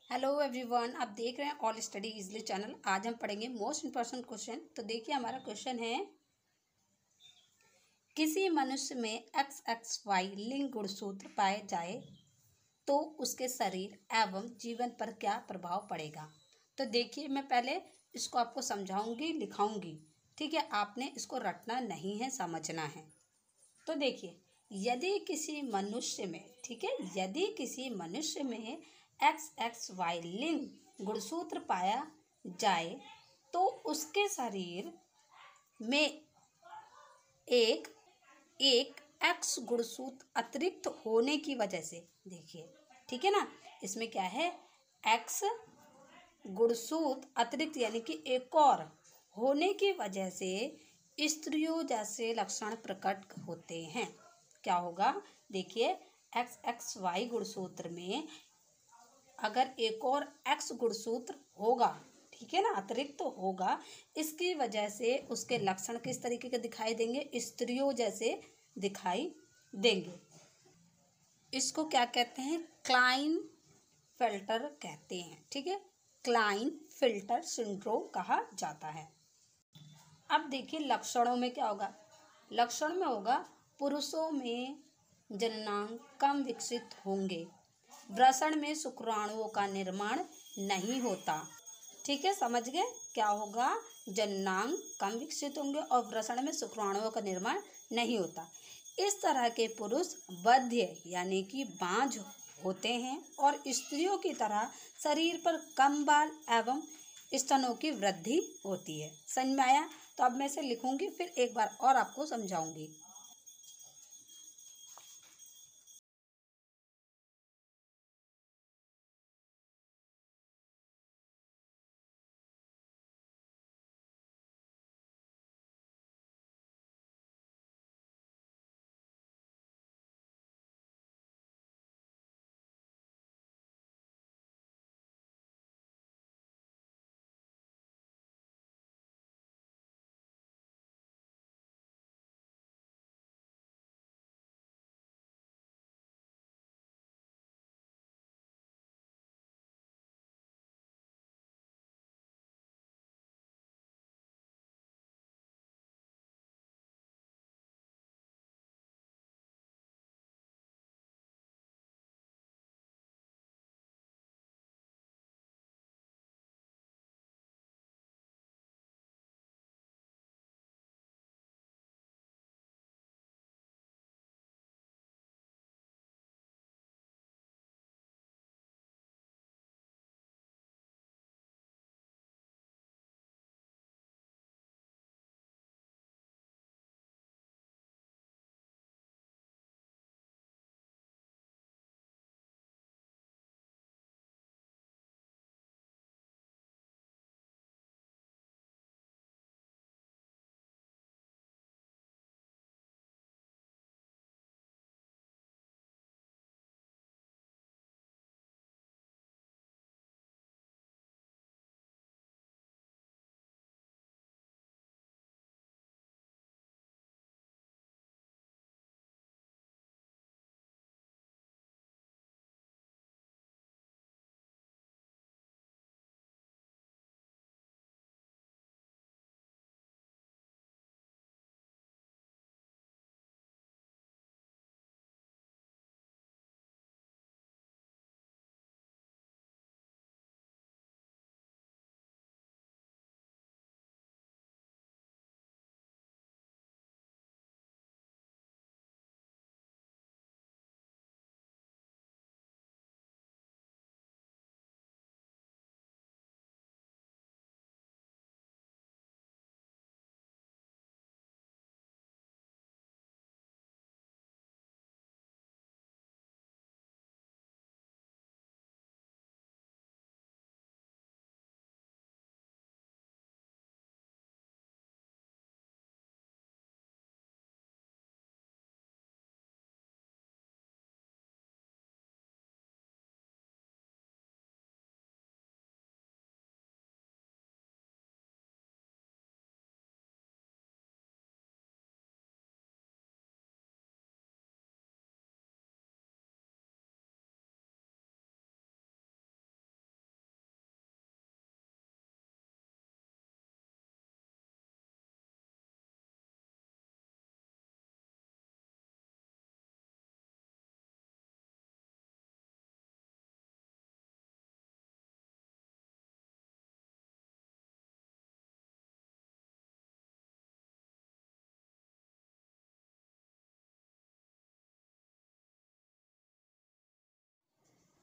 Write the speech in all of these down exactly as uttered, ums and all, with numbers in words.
Hello everyone, आप देख रहे हैं ऑल स्टडी इजली चैनल। आज हम पढ़ेंगे मोस्ट इम्पोर्टेंट क्वेश्चन। तो देखिए, हमारा क्वेश्चन है, किसी मनुष्य में एक्स एक्स वाई लिंग गुणसूत्र पाए जाए तो उसके शरीर एवं जीवन पर क्या प्रभाव पड़ेगा। तो देखिए, मैं पहले इसको आपको समझाऊंगी, लिखाऊंगी। ठीक है, आपने इसको रटना नहीं है, समझना है। तो देखिए, यदि किसी मनुष्य में ठीक है यदि किसी मनुष्य में एक्स एक्स वाई लिंग गुणसूत्र पाया जाए तो उसके शरीर में एक एक एक्स गुणसूत्र अतिरिक्त होने की वजह से, देखिए ठीक है ना, इसमें क्या है, एक्स गुणसूत्र अतिरिक्त यानी कि एक और होने की वजह से स्त्रियों जैसे लक्षण प्रकट होते हैं। क्या होगा, देखिए, एक्स एक्स वाई गुणसूत्र में अगर एक और एक्स गुणसूत्र होगा, ठीक है ना, अतिरिक्त तो होगा, इसकी वजह से उसके लक्षण किस तरीके के दिखाई देंगे, स्त्रियों जैसे दिखाई देंगे। इसको क्या कहते हैं, क्लाइन फिल्टर कहते हैं। ठीक है, क्लाइन फिल्टर सिंड्रोम कहा जाता है। अब देखिए, लक्षणों में क्या होगा, लक्षण में होगा, पुरुषों में जननांग कम विकसित होंगे, वृषण में शुक्राणुओं का निर्माण नहीं होता। ठीक है, समझ गए, क्या होगा, जननांग कम विकसित होंगे और वृषण में शुक्राणुओं का निर्माण नहीं होता। इस तरह के पुरुष बध्य यानी कि बांझ होते हैं और स्त्रियों की तरह शरीर पर कम बाल एवं स्तनों की वृद्धि होती है। समझ में आया? तो अब मैं इसे लिखूंगी, फिर एक बार और आपको समझाऊंगी।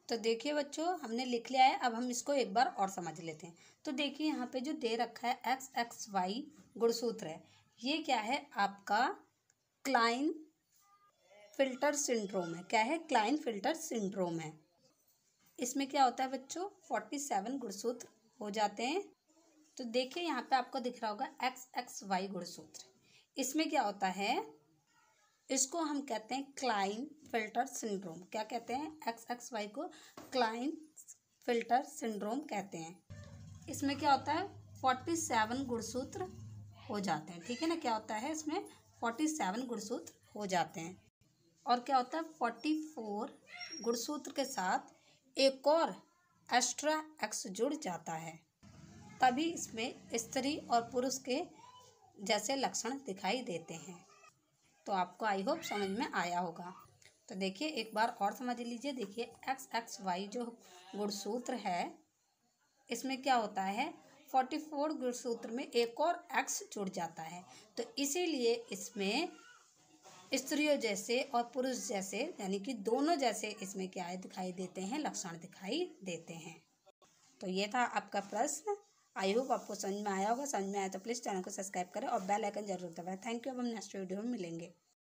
तो देखिए बच्चों, हमने लिख लिया है। अब हम इसको एक बार और समझ लेते हैं। तो देखिए यहाँ पे जो दे रखा है एक्स एक्स वाई गुणसूत्र है, ये क्या है आपका क्लाइन फिल्टर सिंड्रोम है। क्या है? क्लाइन फिल्टर सिंड्रोम है। इसमें क्या होता है बच्चों, फोर्टी सेवन गुणसूत्र हो जाते हैं। तो देखिए यहाँ पे आपको दिख रहा होगा एक्स एक्स वाई गुणसूत्र। इसमें क्या होता है, इसको हम कहते हैं क्लाइन फिल्टर सिंड्रोम। क्या कहते हैं? एक्स एक्स वाई को क्लाइन फिल्टर सिंड्रोम कहते हैं। इसमें क्या होता है, फोर्टी सेवन गुणसूत्र हो जाते हैं। ठीक है ना? क्या होता है इसमें, फोर्टी सेवन गुणसूत्र हो जाते हैं। और क्या होता है, फोर्टी फोर गुणसूत्र के साथ एक और एक्स्ट्रा एक्स जुड़ जाता है, तभी इसमें स्त्री और पुरुष के जैसे लक्षण दिखाई देते हैं। तो आपको आई होप समझ में आया होगा। तो देखिए एक बार और समझ लीजिए। देखिए एक्स एक्स वाई जो गुणसूत्र है, इसमें क्या होता है, फोर्टी फोर गुणसूत्र में एक और एक्स जुड़ जाता है। तो इसीलिए इसमें स्त्रियों जैसे और पुरुष जैसे, यानी कि दोनों जैसे इसमें क्या है, दिखाई देते हैं, लक्षण दिखाई देते हैं। तो ये था आपका प्रश्न। आई होप आपको समझ में आया होगा। समझ में आया तो प्लीज़ चैनल को सब्सक्राइब करें और बेल आइकन जरूर दबाएं। Thank you. अब हम नेक्स्ट वीडियो में मिलेंगे।